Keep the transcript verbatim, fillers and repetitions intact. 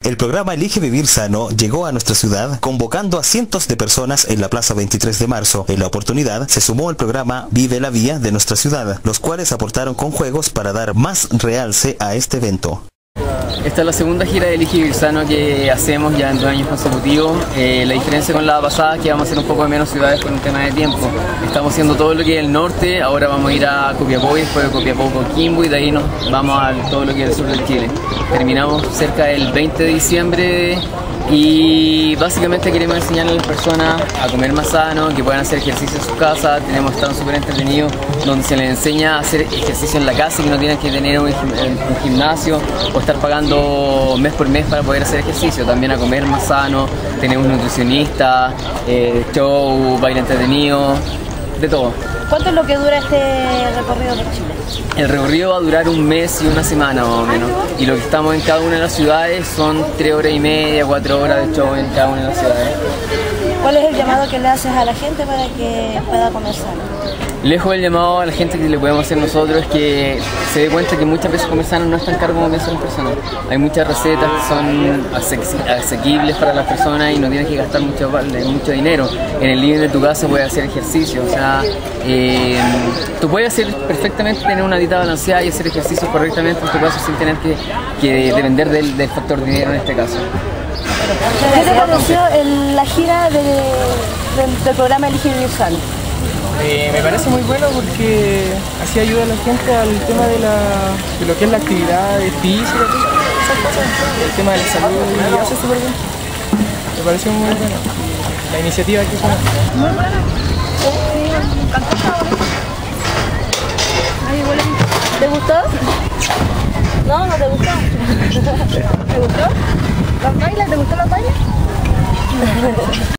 El programa Elige Vivir Sano llegó a nuestra ciudad convocando a cientos de personas en la Plaza veintitrés de marzo. En la oportunidad se sumó el programa Vive la Vía de nuestra ciudad, los cuales aportaron con juegos para dar más realce a este evento. Esta es la segunda gira de Elige Vivir Sano que hacemos ya en dos años consecutivos. Eh, la diferencia con la pasada es que vamos a hacer un poco de menos ciudades por un tema de tiempo. Estamos haciendo todo lo que es el norte, ahora vamos a ir a Copiapó y después de Copiapó Coquimbo y de ahí nos vamos a todo lo que es el sur del Chile. Terminamos cerca del veinte de diciembre y básicamente queremos enseñarle a las personas a comer más sano, que puedan hacer ejercicio en su casa. Tenemos stand súper entretenidos donde se les enseña a hacer ejercicio en la casa y que no tienen que tener un, un gimnasio o estar pagando mes por mes para poder hacer ejercicio. También a comer más sano, tenemos nutricionista, eh, show, baile entretenido, de todo. ¿Cuánto es lo que dura este recorrido por Chile? El recorrido va a durar un mes y una semana más o menos. Y lo que estamos en cada una de las ciudades son tres horas y media, cuatro horas de show en cada una de las ciudades. ¿Cuál es el llamado que le haces a la gente para que pueda comer sano? Lejos del llamado a la gente que le podemos hacer nosotros es que se dé cuenta que muchas veces comer sano no es tan caro como piensan las personas. Hay muchas recetas que son asequibles para las personas y no tienes que gastar mucho, mucho dinero. En el living de tu casa puedes hacer ejercicio, o sea, eh, tú puedes hacer perfectamente tener una dieta balanceada y hacer ejercicio correctamente en tu casa sin tener que, que depender del, del factor dinero en este caso. ¿Qué te pareció el, la gira de, de, del programa Elige Vivir Sano? Eh, me parece muy bueno porque así ayuda a la gente al tema de, la, de lo que es la actividad física, esas cosas, el tema de la salud, y lo hace súper bien. Me pareció muy bueno la iniciativa que fue. Muy buena. Sí, me encantó. ¿Te gustó? No, no te gustó. ¿Te gustó? ¿Los bailes? ¿Te gustó los bailes?